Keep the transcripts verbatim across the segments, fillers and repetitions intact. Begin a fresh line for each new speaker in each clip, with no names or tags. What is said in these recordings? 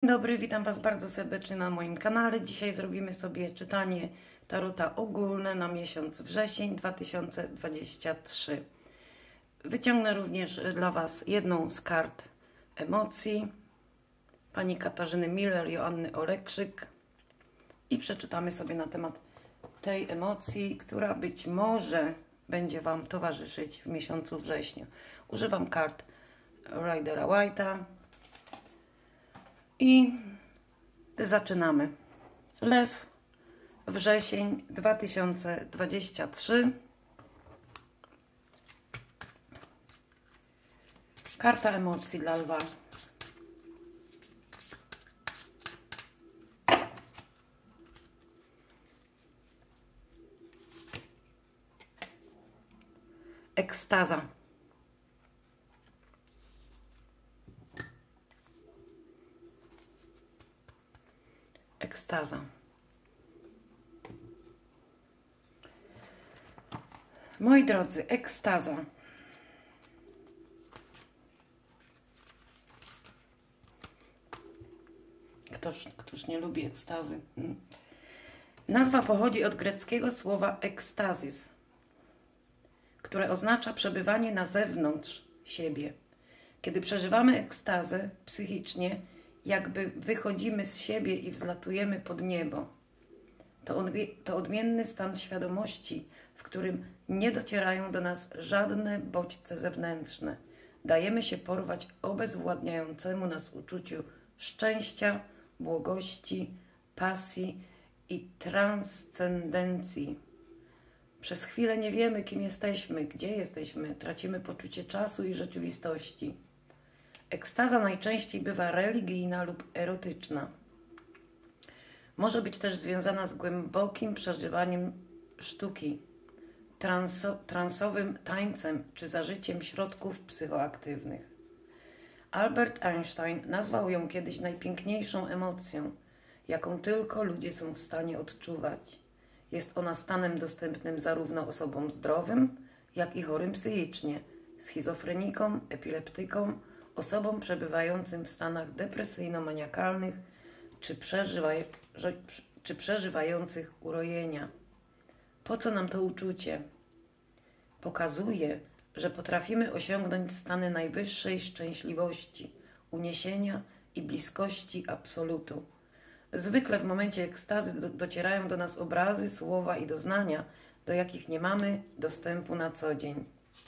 dobry, witam Was bardzo serdecznie na moim kanale. Dzisiaj zrobimy sobie czytanie tarota ogólne na miesiąc wrzesień dwa tysiące dwudziesty trzeci. Wyciągnę również dla Was jedną z kart emocji pani Katarzyny Miller, Joanny Olekrzyk i przeczytamy sobie na temat tej emocji, która być może będzie Wam towarzyszyć w miesiącu wrześniu. Używam kart Ridera White'a. I zaczynamy. Lew, wrzesień dwa tysiące dwudziesty trzeci. Karta emocji dla lwa. Ekstaza. Ekstaza. Moi drodzy, ekstaza. Ktoż, któż nie lubi ekstazy? Nazwa pochodzi od greckiego słowa ekstazis, które oznacza przebywanie na zewnątrz siebie. Kiedy przeżywamy ekstazę psychicznie, jakby wychodzimy z siebie i wzlatujemy pod niebo. To, to odmienny stan świadomości, w którym nie docierają do nas żadne bodźce zewnętrzne. Dajemy się porwać obezwładniającemu nas uczuciu szczęścia, błogości, pasji i transcendencji. Przez chwilę nie wiemy, kim jesteśmy, gdzie jesteśmy, tracimy poczucie czasu i rzeczywistości. Ekstaza najczęściej bywa religijna lub erotyczna. Może być też związana z głębokim przeżywaniem sztuki, transo, transowym tańcem czy zażyciem środków psychoaktywnych. Albert Einstein nazwał ją kiedyś najpiękniejszą emocją, jaką tylko ludzie są w stanie odczuwać. Jest ona stanem dostępnym zarówno osobom zdrowym, jak i chorym psychicznie, schizofrenikom, epileptykom, osobom przebywającym w stanach depresyjno-maniakalnych czy, przeżywaj, czy przeżywających urojenia. Po co nam to uczucie? Pokazuje, że potrafimy osiągnąć stany najwyższej szczęśliwości, uniesienia i bliskości absolutu. Zwykle w momencie ekstazy do, docierają do nas obrazy, słowa i doznania, do jakich nie mamy dostępu na co dzień.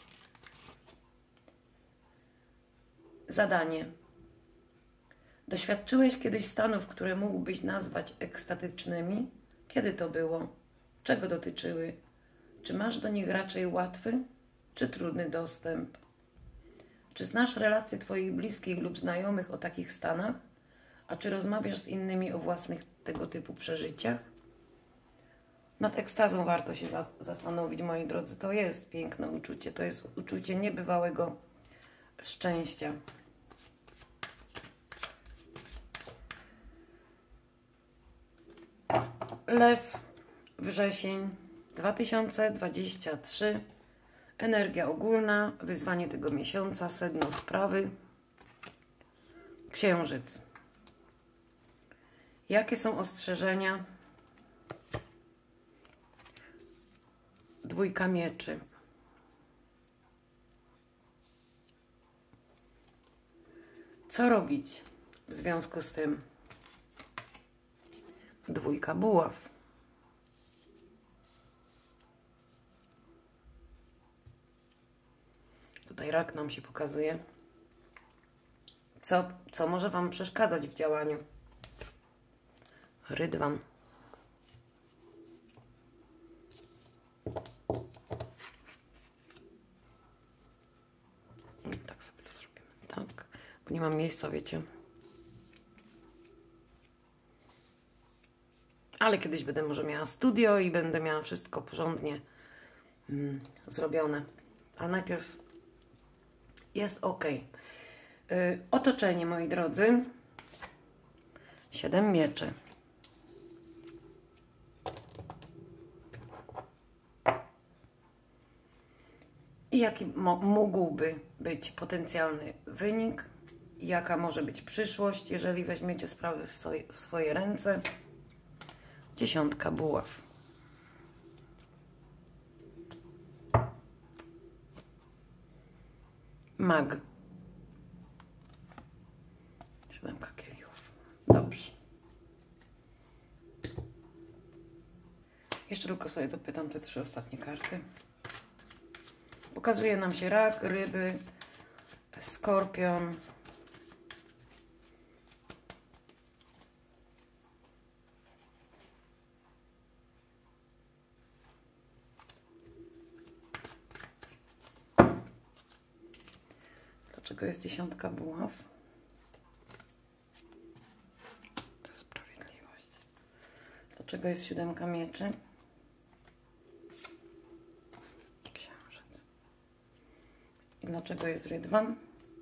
Zadanie. Doświadczyłeś kiedyś stanów, które mógłbyś nazwać ekstatycznymi? Kiedy to było? Czego dotyczyły? Czy masz do nich raczej łatwy, czy trudny dostęp? Czy znasz relacje Twoich bliskich lub znajomych o takich stanach? A czy rozmawiasz z innymi o własnych tego typu przeżyciach? Nad ekstazą warto się za zastanowić, moi drodzy. To jest piękne uczucie. To jest uczucie niebywałego szczęścia. Lew, wrzesień dwa tysiące dwudziesty trzeci. Energia ogólna, wyzwanie tego miesiąca, sedno sprawy. Księżyc. Jakie są ostrzeżenia? Dwójka mieczy. Co robić w związku z tym? Dwójka buław. Tutaj rak nam się pokazuje. Co, co może Wam przeszkadzać w działaniu? Rydwan. I tak sobie to zrobimy. Tak, bo nie mam miejsca, wiecie. Ale kiedyś będę może miała studio i będę miała wszystko porządnie mm, zrobione. Ale najpierw jest ok. Yy, otoczenie, moi drodzy. Siedem mieczy. I jaki mógłby być potencjalny wynik jaka może być przyszłość, jeżeli weźmiecie sprawy w swoje, w swoje ręce. Dziesiątka buław. Mag. Siódemka kielichów. Dobrze. Jeszcze tylko sobie dopytam te trzy ostatnie karty. Pokazuje nam się rak, ryby, skorpion. Dlaczego jest dziesiątka buław? To jest sprawiedliwość. Dlaczego jest siódemka mieczy? Księżyc. I dlaczego jest rydwan?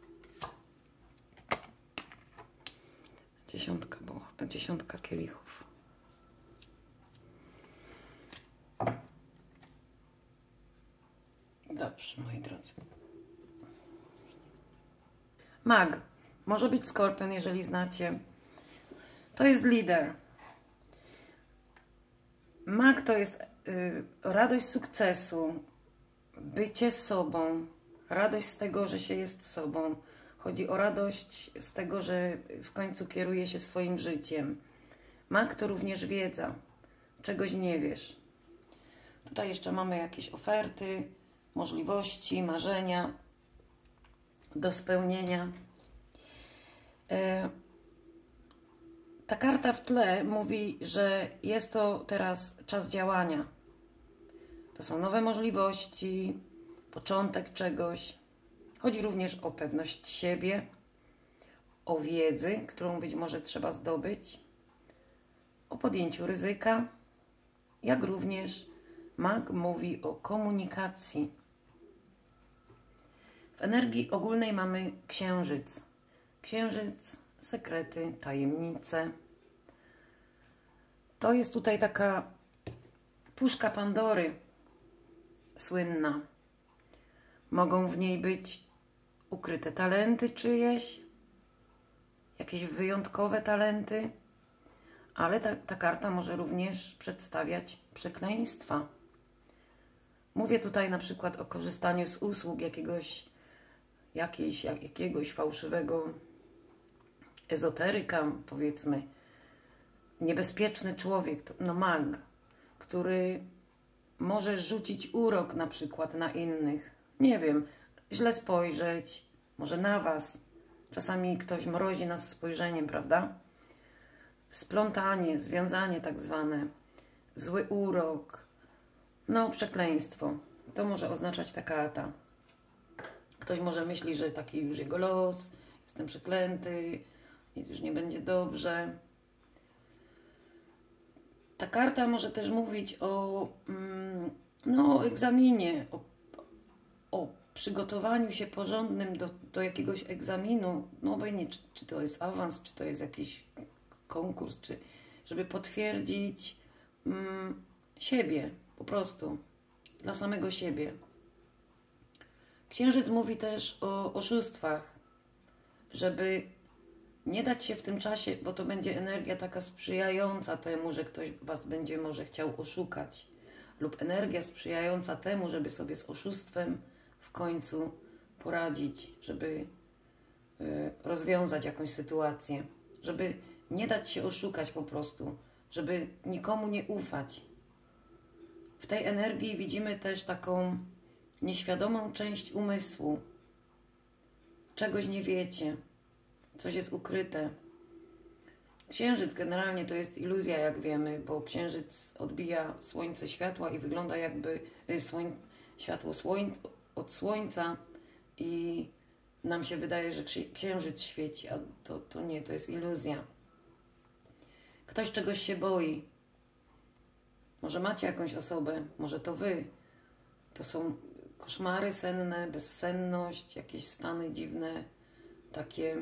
Dziesiątka buław, dziesiątka kielichów. Dobrze, moi drodzy. Mag. Może być skorpion, jeżeli znacie. To jest lider. Mag to jest y, radość sukcesu, bycie sobą, radość z tego, że się jest sobą. Chodzi o radość z tego, że w końcu kieruje się swoim życiem. Mag to również wiedza. Czegoś nie wiesz. Tutaj jeszcze mamy jakieś oferty, możliwości, marzenia do spełnienia. Ta karta w tle mówi, że jest to teraz czas działania. To są nowe możliwości, początek czegoś. Chodzi również o pewność siebie, o wiedzy, którą być może trzeba zdobyć, o podjęciu ryzyka, jak również mag mówi o komunikacji. W energii ogólnej mamy księżyc. Księżyc, sekrety, tajemnice. To jest tutaj taka puszka Pandory słynna. Mogą w niej być ukryte talenty czyjeś, jakieś wyjątkowe talenty, ale ta, ta karta może również przedstawiać przekleństwa. Mówię tutaj na przykład o korzystaniu z usług jakiegoś, jakiejś, jakiegoś fałszywego ezoteryka, powiedzmy, niebezpieczny człowiek, no mag, który może rzucić urok na przykład na innych. Nie wiem, źle spojrzeć, może na was. Czasami ktoś mrozi nas spojrzeniem, prawda? Splątanie, związanie tak zwane, zły urok, no przekleństwo. To może oznaczać ta karta. Ktoś może myśli, że taki już jego los, jestem przeklęty, nic już nie będzie dobrze. Ta karta może też mówić o mm, no, egzaminie, o, o przygotowaniu się porządnym do, do jakiegoś egzaminu, no obojętnie, czy, czy to jest awans, czy to jest jakiś konkurs, czy żeby potwierdzić mm, siebie, po prostu, dla samego siebie. Księżyc mówi też o oszustwach, żeby nie dać się w tym czasie, bo to będzie energia taka sprzyjająca temu, że ktoś was będzie może chciał oszukać, lub energia sprzyjająca temu, żeby sobie z oszustwem w końcu poradzić, żeby y, rozwiązać jakąś sytuację, żeby nie dać się oszukać po prostu, żeby nikomu nie ufać. W tej energii widzimy też taką nieświadomą część umysłu. Czegoś nie wiecie, coś jest ukryte. Księżyc generalnie to jest iluzja, jak wiemy, bo księżyc odbija słońce światła i wygląda jakby y, słoń, światło słoń, od słońca i nam się wydaje, że księżyc świeci, a to, to nie, to jest iluzja. Ktoś czegoś się boi. Może macie jakąś osobę, może to wy. To są koszmary senne, bezsenność, jakieś stany dziwne, takie.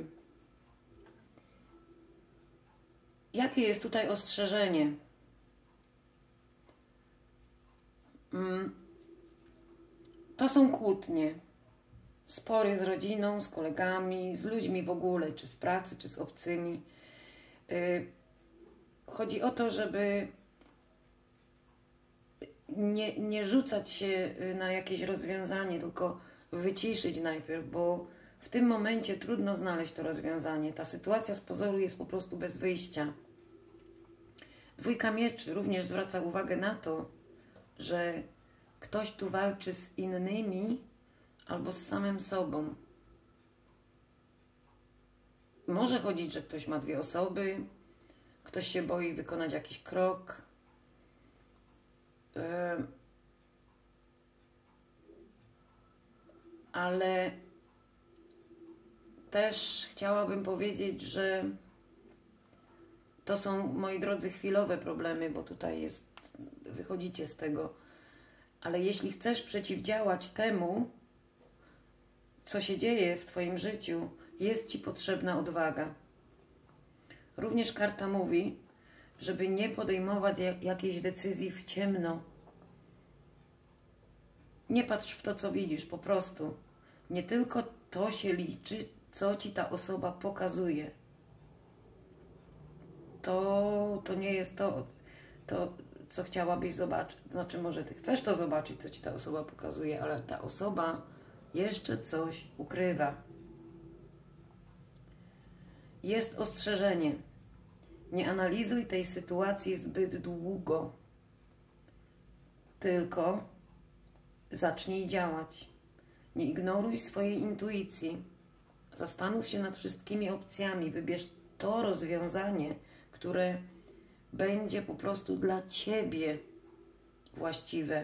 Jakie jest tutaj ostrzeżenie? To są kłótnie. spory z rodziną, z kolegami, z ludźmi w ogóle, czy w pracy, czy z obcymi. Chodzi o to, żeby nie, nie rzucać się na jakieś rozwiązanie, tylko wyciszyć najpierw, bo w tym momencie trudno znaleźć to rozwiązanie. Ta sytuacja z pozoru jest po prostu bez wyjścia. Dwójka mieczy również zwraca uwagę na to, że ktoś tu walczy z innymi albo z samym sobą. Może chodzić, że ktoś ma dwie osoby, ktoś się boi wykonać jakiś krok. Yy, ale też chciałabym powiedzieć, że to są, moi drodzy, chwilowe problemy, bo tutaj jest, wychodzicie z tego. Ale jeśli chcesz przeciwdziałać temu, co się dzieje w Twoim życiu, jest Ci potrzebna odwaga. Również karta mówi, żeby nie podejmować jakiejś decyzji w ciemno. Nie patrz w to, co widzisz, po prostu. Nie tylko to się liczy, co Ci ta osoba pokazuje. To, to nie jest to, to, co chciałabyś zobaczyć. Znaczy, może Ty chcesz to zobaczyć, co Ci ta osoba pokazuje, ale ta osoba jeszcze coś ukrywa. Jest ostrzeżenie. Nie analizuj tej sytuacji zbyt długo. Tylko zacznij działać. Nie ignoruj swojej intuicji. Zastanów się nad wszystkimi opcjami. Wybierz to rozwiązanie, które będzie po prostu dla Ciebie właściwe.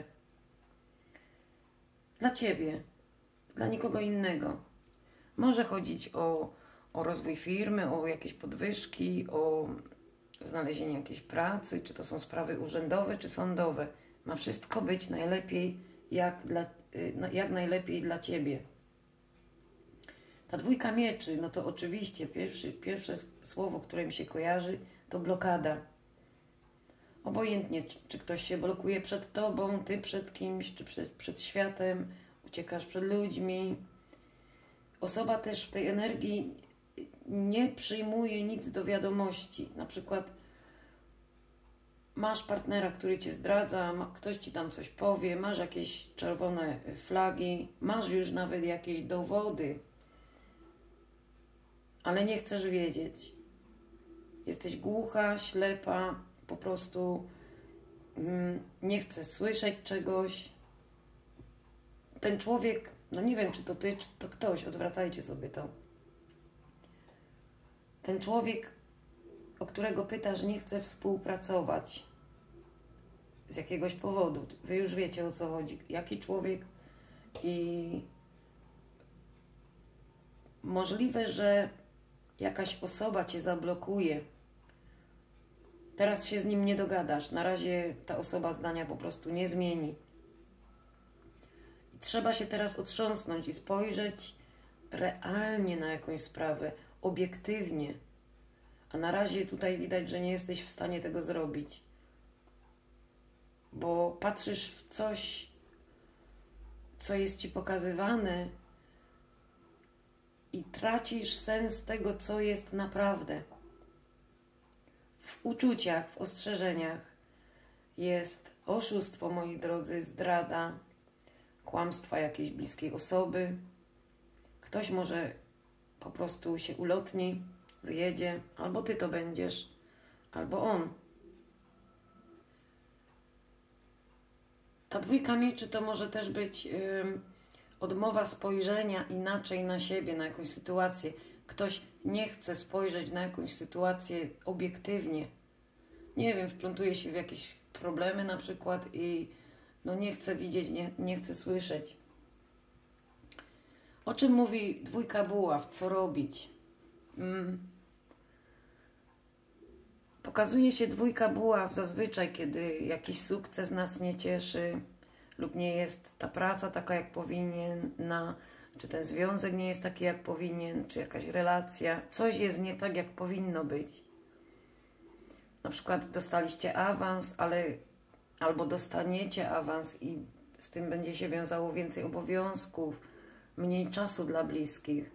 Dla Ciebie. Dla nikogo innego. Może chodzić o, o rozwój firmy, o jakieś podwyżki, o znalezienie jakiejś pracy, czy to są sprawy urzędowe, czy sądowe. Ma wszystko być najlepiej, jak, dla, jak najlepiej dla Ciebie. Ta dwójka mieczy, no to oczywiście pierwszy, pierwsze słowo, które mi się kojarzy, to blokada. Obojętnie, czy, czy ktoś się blokuje przed Tobą, Ty przed kimś, czy przed, przed światem, uciekasz przed ludźmi. Osoba też w tej energii nie przyjmuje nic do wiadomości. Na przykład masz partnera, który Cię zdradza, ktoś Ci tam coś powie, masz jakieś czerwone flagi, masz już nawet jakieś dowody, ale nie chcesz wiedzieć. Jesteś głucha, ślepa, po prostu mm, nie chcesz słyszeć czegoś. Ten człowiek, no nie wiem, czy to Ty, czy to ktoś, odwracajcie sobie to. Ten człowiek, o którego pytasz, nie chce współpracować z jakiegoś powodu. Wy już wiecie, o co chodzi. Jaki człowiek i możliwe, że jakaś osoba Cię zablokuje. Teraz się z nim nie dogadasz. Na razie ta osoba zdania po prostu nie zmieni. I trzeba się teraz otrząsnąć i spojrzeć realnie na jakąś sprawę, obiektywnie. A na razie tutaj widać, że nie jesteś w stanie tego zrobić. Bo patrzysz w coś, co jest Ci pokazywane i tracisz sens tego, co jest naprawdę. W uczuciach, w ostrzeżeniach jest oszustwo, moi drodzy, zdrada, kłamstwa jakiejś bliskiej osoby. Ktoś może po prostu się ulotni, wyjedzie, albo Ty to będziesz, albo on. Ta dwójka mieczy to może też być yy, odmowa spojrzenia inaczej na siebie, na jakąś sytuację. Ktoś nie chce spojrzeć na jakąś sytuację obiektywnie. Nie wiem, wplątuje się w jakieś problemy na przykład i no nie chce widzieć, nie, nie chce słyszeć. O czym mówi dwójka buław? Co robić? Mm. Pokazuje się dwójka buław zazwyczaj, kiedy jakiś sukces nas nie cieszy lub nie jest ta praca taka, jak powinna, czy ten związek nie jest taki, jak powinien, czy jakaś relacja. Coś jest nie tak, jak powinno być. Na przykład dostaliście awans, ale albo dostaniecie awans i z tym będzie się wiązało więcej obowiązków, mniej czasu dla bliskich.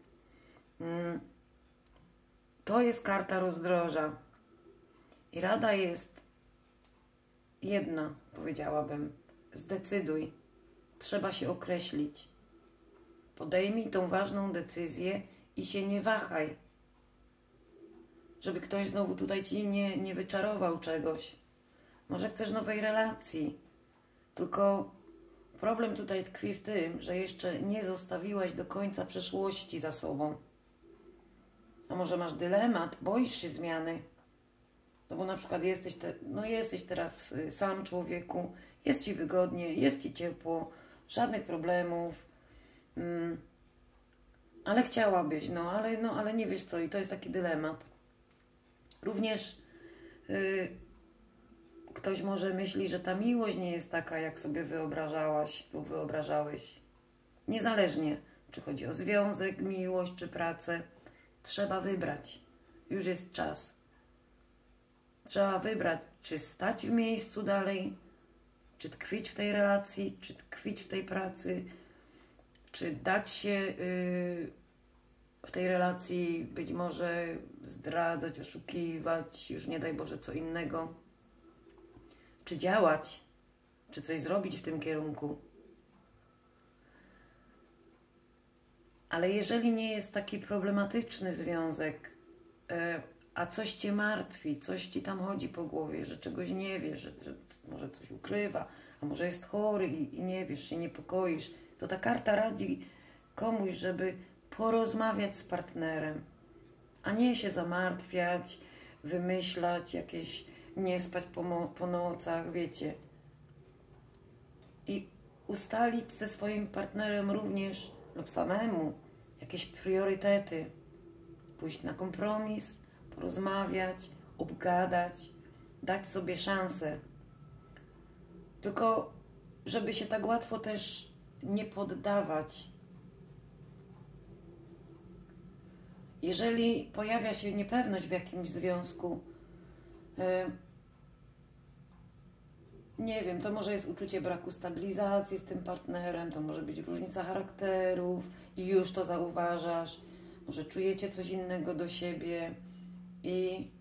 To jest karta rozdroża. I rada jest jedna, powiedziałabym. Zdecyduj. Trzeba się określić. Podejmij tą ważną decyzję i się nie wahaj. Żeby ktoś znowu tutaj ci nie, nie wyczarował czegoś. Może chcesz nowej relacji. Tylko problem tutaj tkwi w tym, że jeszcze nie zostawiłaś do końca przeszłości za sobą. A może masz dylemat, boisz się zmiany. No bo na przykład jesteś, te, no jesteś teraz sam człowieku, jest ci wygodnie, jest ci ciepło, żadnych problemów, mm, ale chciałabyś, no ale, no ale nie wiesz co i to jest taki dylemat. Również yy, ktoś może myśli, że ta miłość nie jest taka, jak sobie wyobrażałaś lub wyobrażałeś. Niezależnie, czy chodzi o związek, miłość, czy pracę, trzeba wybrać. Już jest czas. Trzeba wybrać, czy stać w miejscu dalej, czy tkwić w tej relacji, czy tkwić w tej pracy, czy dać się yy, w tej relacji być może zdradzać, oszukiwać, już nie daj Boże co innego. Czy działać, czy coś zrobić w tym kierunku. Ale jeżeli nie jest taki problematyczny związek, yy, a coś cię martwi, coś ci tam chodzi po głowie, że czegoś nie wiesz, że, że może coś ukrywa, a może jest chory i, i nie wiesz, się niepokoisz, to ta karta radzi komuś, żeby porozmawiać z partnerem, a nie się zamartwiać, wymyślać jakieś, nie spać po, po nocach, wiecie. I ustalić ze swoim partnerem również lub samemu jakieś priorytety, pójść na kompromis, porozmawiać, obgadać, dać sobie szansę. Tylko, żeby się tak łatwo też nie poddawać. Jeżeli pojawia się niepewność w jakimś związku, yy, nie wiem, to może jest uczucie braku stabilizacji z tym partnerem, to może być różnica charakterów i już to zauważasz, może czujecie coś innego do siebie i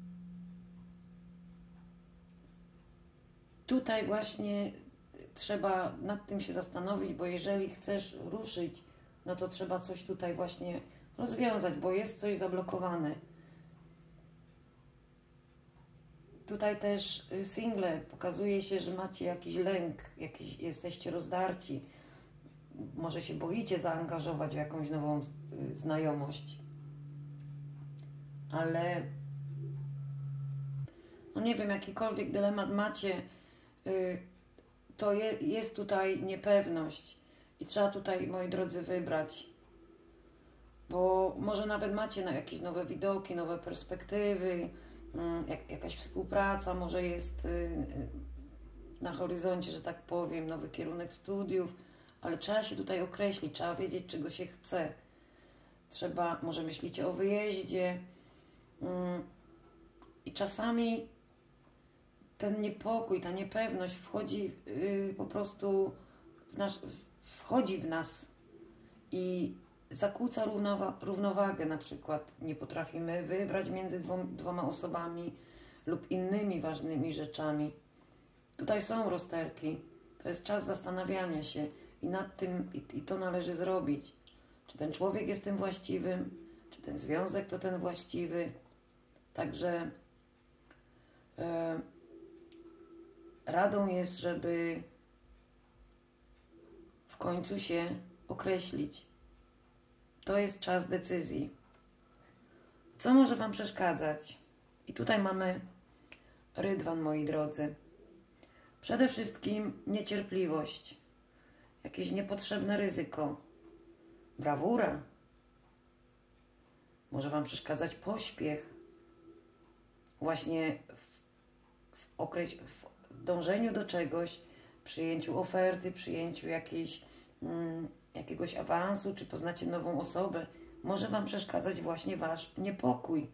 tutaj właśnie trzeba nad tym się zastanowić, bo jeżeli chcesz ruszyć, no to trzeba coś tutaj właśnie rozwiązać, bo jest coś zablokowane. Tutaj też single pokazuje się, że macie jakiś lęk, jakiś, jesteście rozdarci. Może się boicie zaangażować w jakąś nową znajomość. Ale no nie wiem, jakikolwiek dylemat macie, to je, jest tutaj niepewność i trzeba tutaj, moi drodzy, wybrać. Bo może nawet macie na jakieś nowe widoki, nowe perspektywy, jak, jakaś współpraca, może jest na horyzoncie, że tak powiem, nowy kierunek studiów, ale trzeba się tutaj określić, trzeba wiedzieć, czego się chce. Trzeba, może myślicie o wyjeździe i czasami ten niepokój, ta niepewność wchodzi yy, po prostu w nasz, wchodzi w nas i zakłóca równowa równowagę, na przykład nie potrafimy wybrać między dwoma, dwoma osobami lub innymi ważnymi rzeczami. Tutaj są rozterki, to jest czas zastanawiania się i nad tym, i, i to należy zrobić. Czy ten człowiek jest tym właściwym, czy ten związek to ten właściwy. Także yy, radą jest, żeby w końcu się określić. To jest czas decyzji. Co może Wam przeszkadzać? I tutaj mamy rydwan, moi drodzy. Przede wszystkim niecierpliwość, jakieś niepotrzebne ryzyko, brawura. Może Wam przeszkadzać pośpiech. Właśnie w, w, okreś w dążeniu do czegoś, przyjęciu oferty, przyjęciu jakiejś, mm, jakiegoś awansu, czy poznacie nową osobę, może Wam przeszkadzać właśnie Wasz niepokój.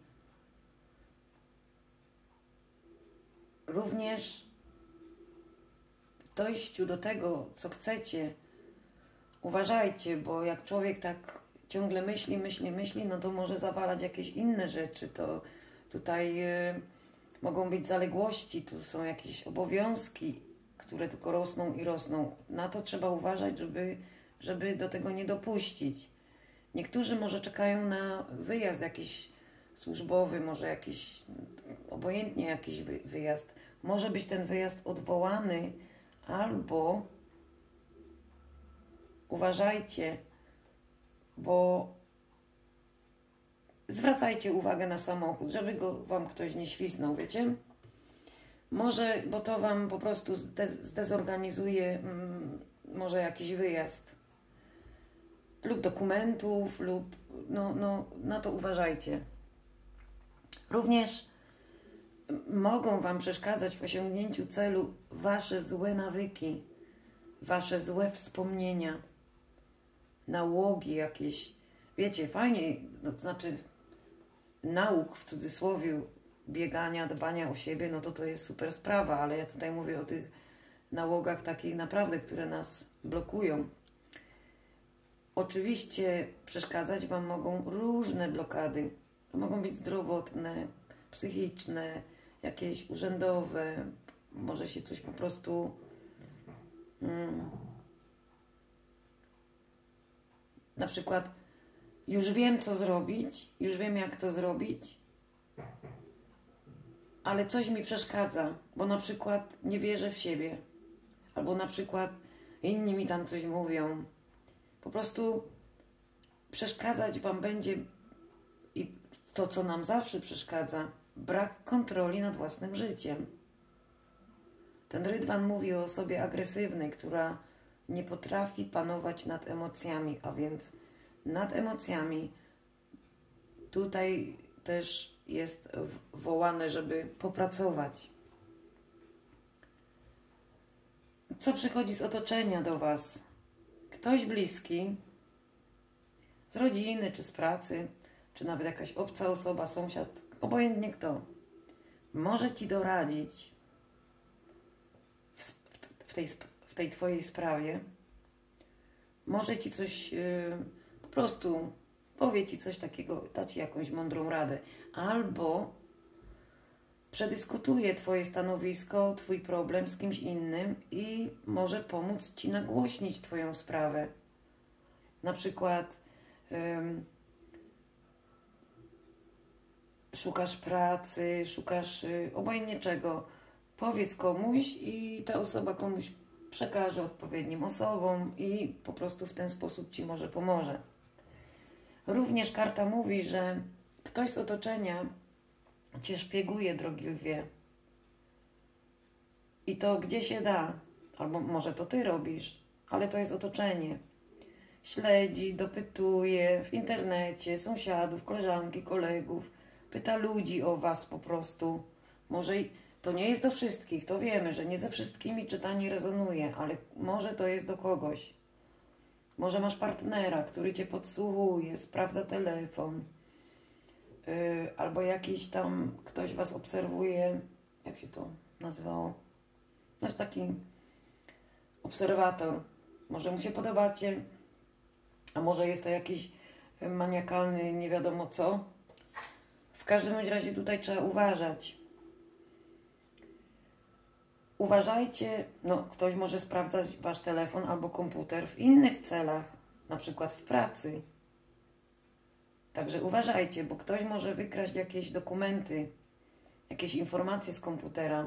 Również w dojściu do tego, co chcecie, uważajcie, bo jak człowiek tak ciągle myśli, myśli, myśli, no to może zawalać jakieś inne rzeczy. To tutaj y, mogą być zaległości, tu są jakieś obowiązki, które tylko rosną i rosną. Na to trzeba uważać, żeby, żeby do tego nie dopuścić. Niektórzy może czekają na wyjazd jakiś służbowy, może jakiś, obojętnie jakiś wyjazd. Może być ten wyjazd odwołany, albo uważajcie, bo zwracajcie uwagę na samochód, żeby go wam ktoś nie świsnął, wiecie? Może, bo to wam po prostu zdezorganizuje mm, może jakiś wyjazd lub dokumentów, lub no, no, na to uważajcie. Również mogą wam przeszkadzać w osiągnięciu celu wasze złe nawyki, wasze złe wspomnienia, nałogi jakieś. Wiecie, fajnie, no, to znaczy nauk w cudzysłowie, biegania, dbania o siebie, no to to jest super sprawa, ale ja tutaj mówię o tych nałogach takich naprawdę, które nas blokują. Oczywiście przeszkadzać wam mogą różne blokady. To mogą być zdrowotne, psychiczne, jakieś urzędowe, może się coś po prostu hmm, na przykład już wiem, co zrobić, już wiem, jak to zrobić, ale coś mi przeszkadza, bo na przykład nie wierzę w siebie, albo na przykład inni mi tam coś mówią. Po prostu przeszkadzać wam będzie i to, co nam zawsze przeszkadza, brak kontroli nad własnym życiem. Ten Rydwan mówi o osobie agresywnej, która nie potrafi panować nad emocjami, a więc nad emocjami tutaj też jest wołane, żeby popracować. Co przychodzi z otoczenia do was? Ktoś bliski, z rodziny, czy z pracy, czy nawet jakaś obca osoba, sąsiad, obojętnie kto, może ci doradzić w, w, tej, w tej twojej sprawie, może ci coś yy, po prostu powie ci coś takiego, da ci jakąś mądrą radę, albo przedyskutuje twoje stanowisko, twój problem z kimś innym i może pomóc ci nagłośnić twoją sprawę. Na przykład ym, szukasz pracy, szukasz y, obojętnie czego, powiedz komuś i ta osoba komuś przekaże odpowiednim osobom i po prostu w ten sposób ci może pomoże. Również karta mówi, że ktoś z otoczenia cię szpieguje, drogi lwie. I to gdzie się da, albo może to ty robisz, ale to jest otoczenie. Śledzi, dopytuje w internecie sąsiadów, koleżanki, kolegów, pyta ludzi o was po prostu. Może i to nie jest do wszystkich, to wiemy, że nie ze wszystkimi czytanie rezonuje, ale może to jest do kogoś. Może masz partnera, który cię podsłuchuje, sprawdza telefon, yy, albo jakiś tam ktoś was obserwuje, jak się to nazywało? No taki obserwator. Może mu się podobacie, a może jest to jakiś maniakalny nie wiadomo co. W każdym razie tutaj trzeba uważać. Uważajcie, no ktoś może sprawdzać wasz telefon albo komputer w innych celach, na przykład w pracy. Także uważajcie, bo ktoś może wykraść jakieś dokumenty, jakieś informacje z komputera,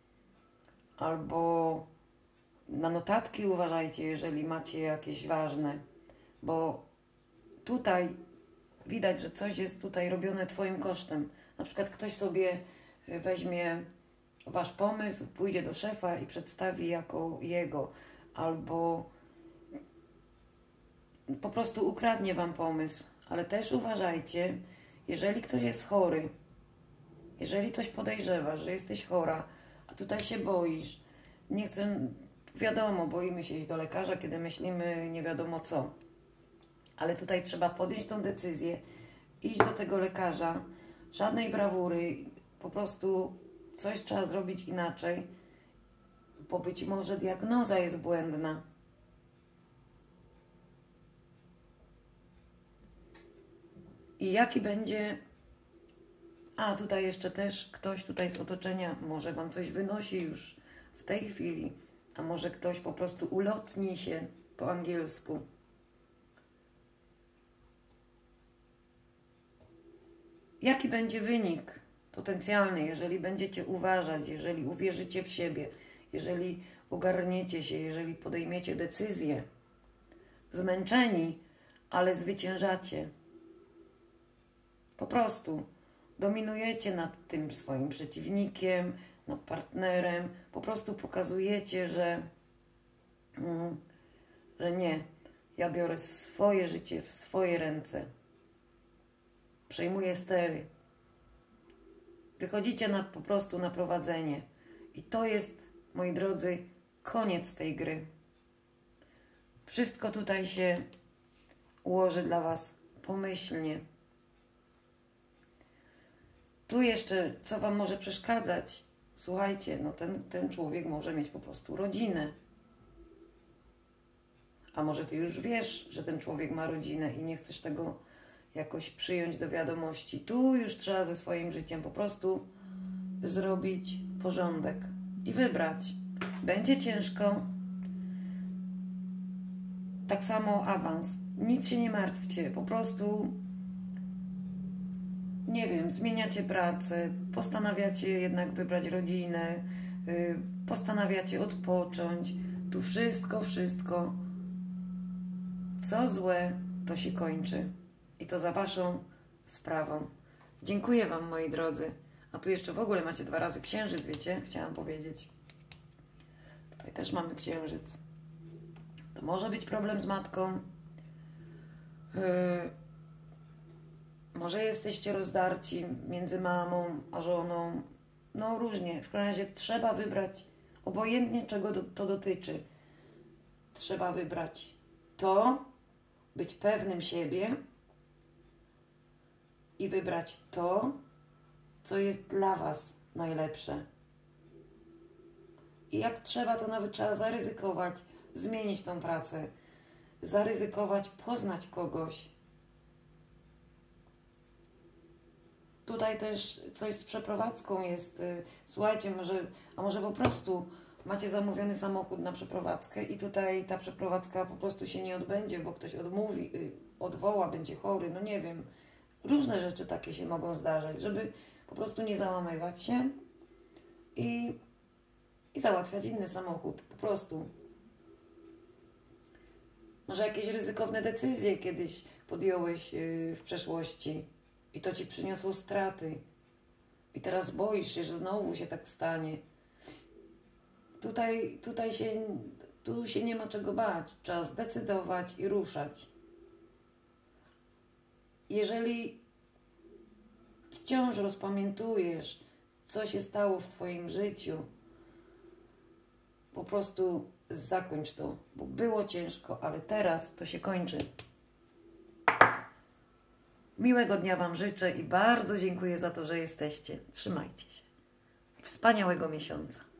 albo na notatki uważajcie, jeżeli macie jakieś ważne, bo tutaj widać, że coś jest tutaj robione twoim kosztem. Na przykład ktoś sobie weźmie wasz pomysł, pójdzie do szefa i przedstawi jako jego, albo po prostu ukradnie wam pomysł. Ale też uważajcie, jeżeli ktoś jest chory, jeżeli coś podejrzewasz, że jesteś chora, a tutaj się boisz, nie chcę, wiadomo, boimy się iść do lekarza, kiedy myślimy nie wiadomo co. Ale tutaj trzeba podjąć tą decyzję, iść do tego lekarza, żadnej brawury, po prostu coś trzeba zrobić inaczej, bo być może diagnoza jest błędna. I jaki będzie... A, tutaj jeszcze też ktoś tutaj z otoczenia może Wam coś wynosi już w tej chwili, a może ktoś po prostu ulotni się po angielsku. Jaki będzie wynik potencjalny, jeżeli będziecie uważać, jeżeli uwierzycie w siebie, jeżeli ogarniecie się, jeżeli podejmiecie decyzję, zmęczeni, ale zwyciężacie. Po prostu dominujecie nad tym swoim przeciwnikiem, nad partnerem, po prostu pokazujecie, że, mm, że nie, ja biorę swoje życie w swoje ręce, przejmuję stery. Wychodzicie na, po prostu na prowadzenie. I to jest, moi drodzy, koniec tej gry. Wszystko tutaj się ułoży dla Was pomyślnie. Tu jeszcze, co Wam może przeszkadzać? Słuchajcie, no ten, ten człowiek może mieć po prostu rodzinę. A może Ty już wiesz, że ten człowiek ma rodzinę i nie chcesz tego jakoś przyjąć do wiadomości. Tu już trzeba ze swoim życiem po prostu zrobić porządek i wybrać. Będzie ciężko. Tak samo awans. Nic się nie martwcie. Po prostu, nie wiem, zmieniacie pracę, postanawiacie jednak wybrać rodzinę, yy, postanawiacie odpocząć. Tu wszystko, wszystko, co złe, to się kończy. I to za Waszą sprawą. Dziękuję Wam, moi drodzy. A tu jeszcze w ogóle macie dwa razy księżyc, wiecie? Chciałam powiedzieć. Tutaj też mamy księżyc. To może być problem z matką. Yy, może jesteście rozdarci między mamą a żoną. No różnie. W każdym razie trzeba wybrać, obojętnie czego do, to dotyczy. Trzeba wybrać to, być pewnym siebie i wybrać to, co jest dla Was najlepsze. I jak trzeba, to nawet trzeba zaryzykować, zmienić tą pracę, zaryzykować, poznać kogoś. Tutaj też coś z przeprowadzką jest. Słuchajcie, może, a może po prostu macie zamówiony samochód na przeprowadzkę i tutaj ta przeprowadzka po prostu się nie odbędzie, bo ktoś odmówi, odwoła, będzie chory, no nie wiem. Różne rzeczy takie się mogą zdarzać, żeby po prostu nie załamywać się i, i załatwiać inny samochód. Po prostu. Może jakieś ryzykowne decyzje kiedyś podjąłeś w przeszłości i to Ci przyniosło straty. I teraz boisz się, że znowu się tak stanie. Tutaj, tutaj się, tu się nie ma czego bać. Trzeba zdecydować i ruszać. Jeżeli wciąż rozpamiętujesz, co się stało w Twoim życiu, po prostu zakończ to, bo było ciężko, ale teraz to się kończy. Miłego dnia Wam życzę i bardzo dziękuję za to, że jesteście. Trzymajcie się. Wspaniałego miesiąca.